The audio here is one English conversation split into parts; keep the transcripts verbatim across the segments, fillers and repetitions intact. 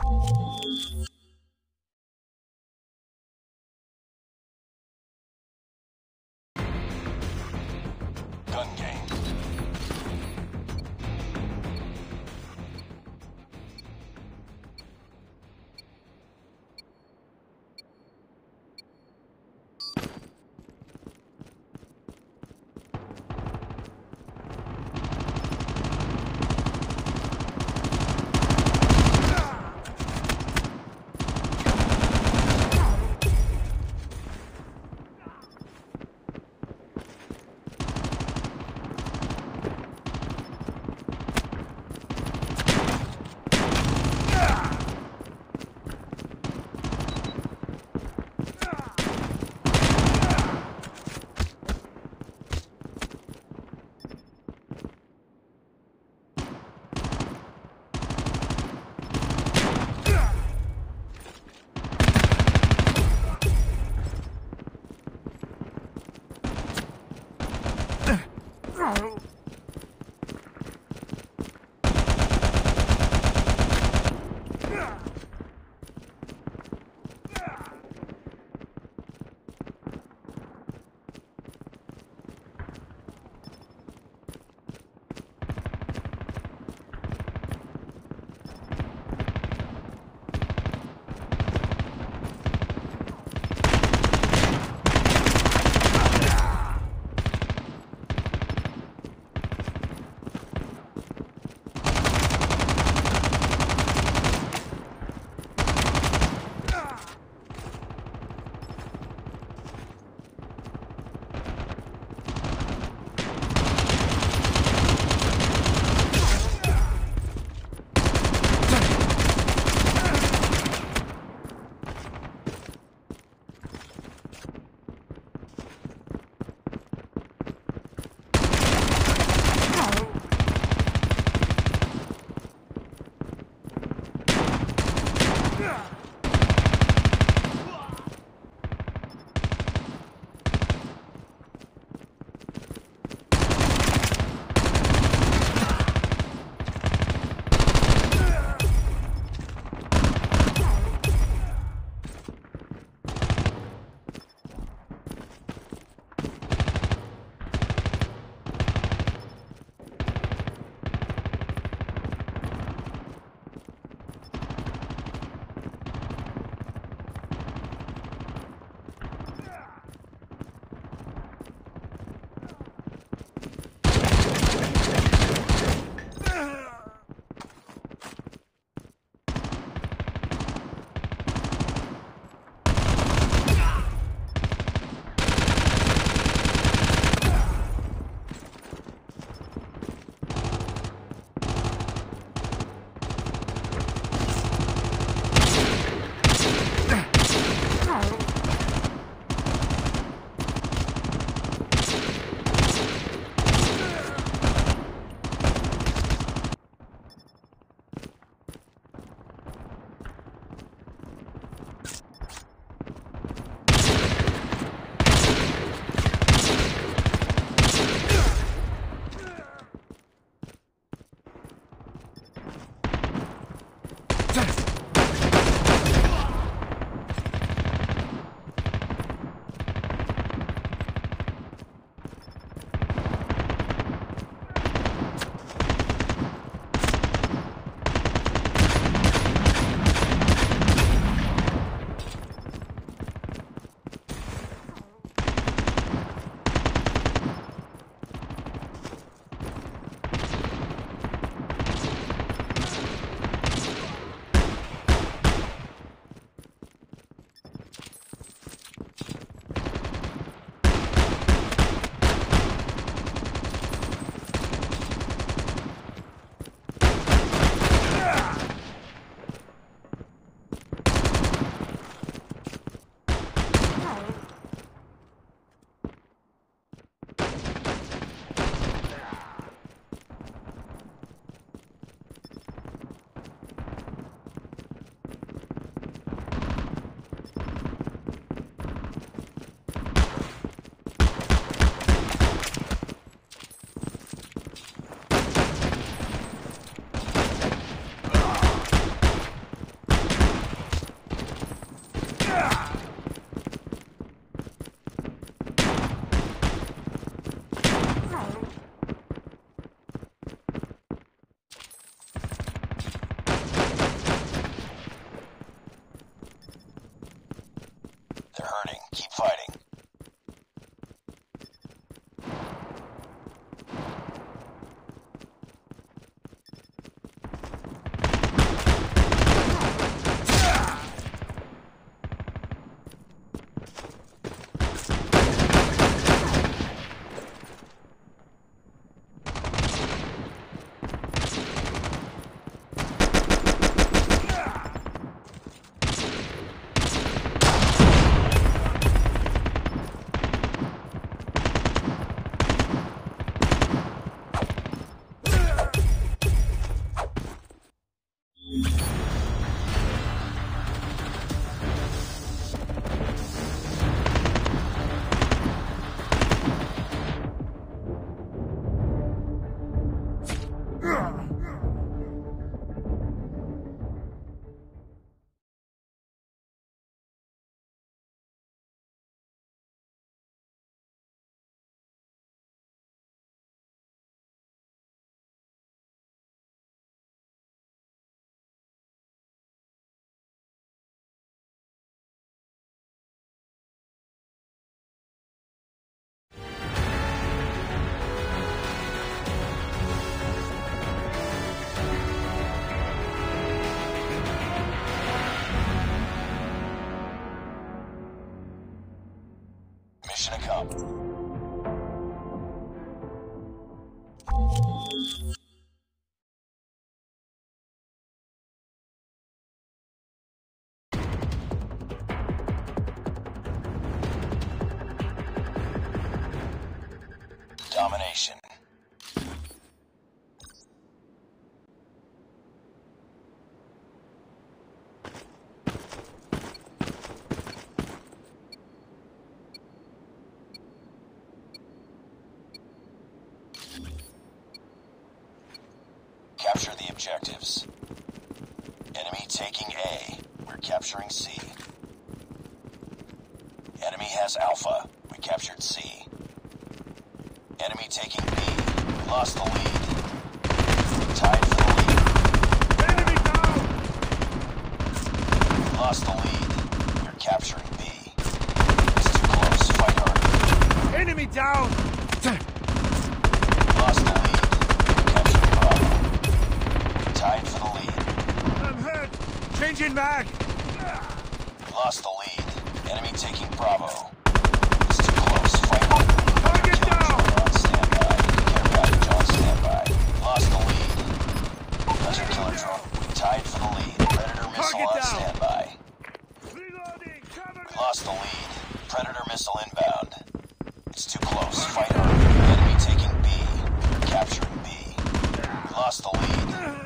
Gun game. job. Domination. Capture the objectives. Enemy taking A. We're capturing C. Enemy has Alpha. We captured C. Enemy taking B. We lost the lead. Tied for the lead. Enemy down! We lost the lead. We're capturing B. It's too close. Fight harder. Enemy down! We lost the lead. We're capturing Bravo. Tied for the lead. I'm hurt! Changing mag! We lost the lead. Enemy taking Bravo. It's too close. Fight harder. Target down! On standby. Care package on standby. Lost the lead. Hunter killer drone. We tied for the lead. Predator missile Target on down. standby. Reloading! Cover We me! lost the lead. Predator missile inbound. It's too close. Fight harder. Enemy taking B. We're capturing B. We lost the lead.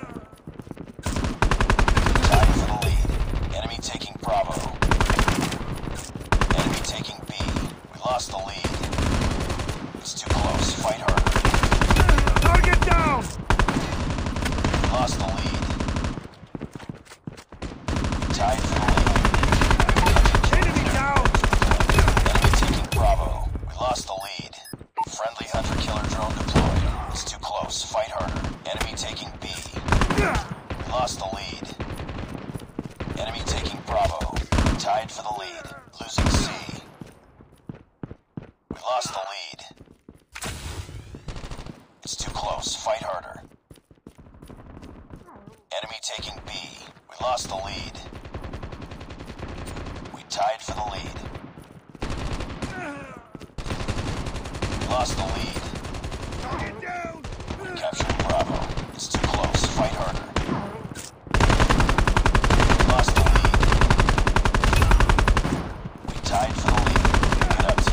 Tied for the lead. Enemy taking Bravo. Enemy taking B. We lost the lead. It's too close. Fight harder. Target down! We lost the lead. Tied for the lead. Enemy down! Enemy taking Bravo. We lost the lead. Friendly hunter killer drone deployed. It's too close. Fight harder. Enemy taking B. We lost the lead. Enemy taking Bravo. Tied for the lead. Losing C. We lost the lead. It's too close. Fight harder. Enemy taking B. We lost the lead. We tied for the lead. We lost the lead. Target down! We're capturing Bravo. It's too close. Fight harder. We lost the lead. We tied for the lead. Get up,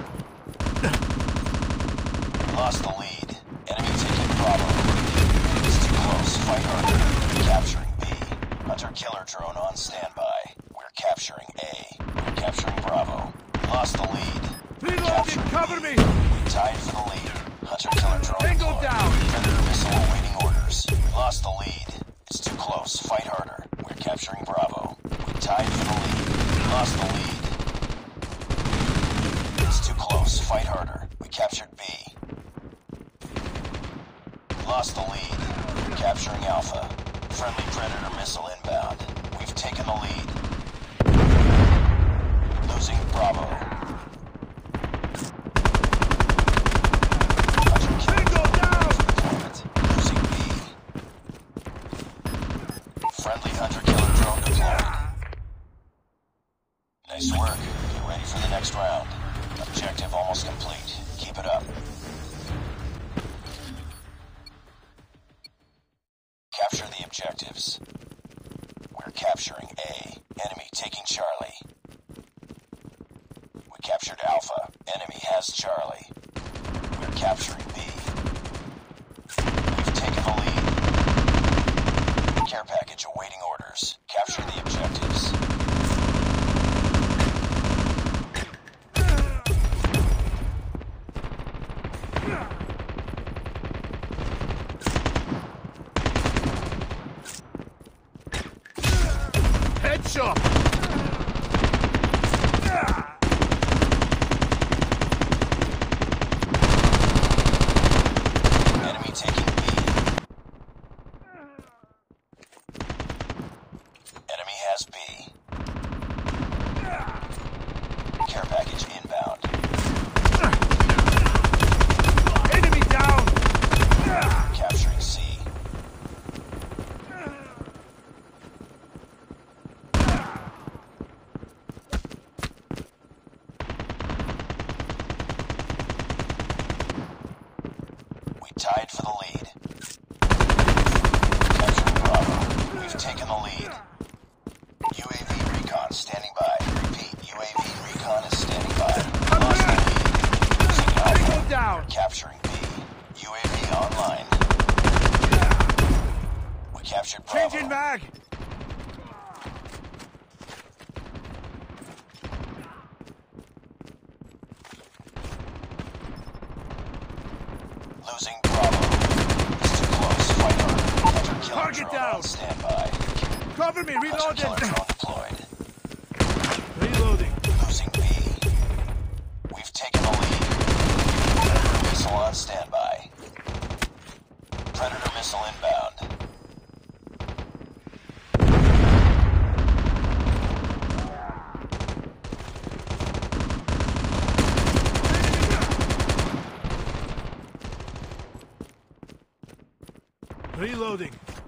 team. We lost the lead. Enemy taking Bravo. It's too close. Fight harder. We're capturing B. Hunter killer drone on standby. We're capturing A. We're capturing Bravo. We lost the lead. Reloading! Cover me! We tied for the lead. Hunter killer drone Tango deployed. down! Predator missile awaiting orders. We lost the lead. It's too close. Fight harder. We're capturing Bravo. We tied for the lead. We lost the lead. It's too close. Fight harder. We captured B. We lost the lead. We're capturing Alpha. Friendly Predator missile inbound. We've taken the lead. Losing Bravo. Tango down! Losing B. Friendly hunter killer drone deployed. Nice work. Get ready for the next round. Objective almost complete. Keep it up. Capture the objectives. We're capturing A. Enemy taking Charlie. We captured Alpha. Enemy has Charlie. We're capturing B. We've taken the lead. Care package awaiting orders. Capture the objectives. Headshot! Tied for the lead. Capturing Bravo. We've taken the lead. U A V recon standing by. Repeat, U A V recon is standing by. Lost the lead. Losing Alpha. Tango down. Capturing B. U A V online. We captured Bravo. Changing mag. Losing Bravo. It's too close. Fight harder. Hunter killer Target drone down. on standby. Cover me. Hunter Reloading. killer drone deployed. Reloading. Losing B. We've taken the lead. Predator missile on standby. Predator missile inbound. Reloading.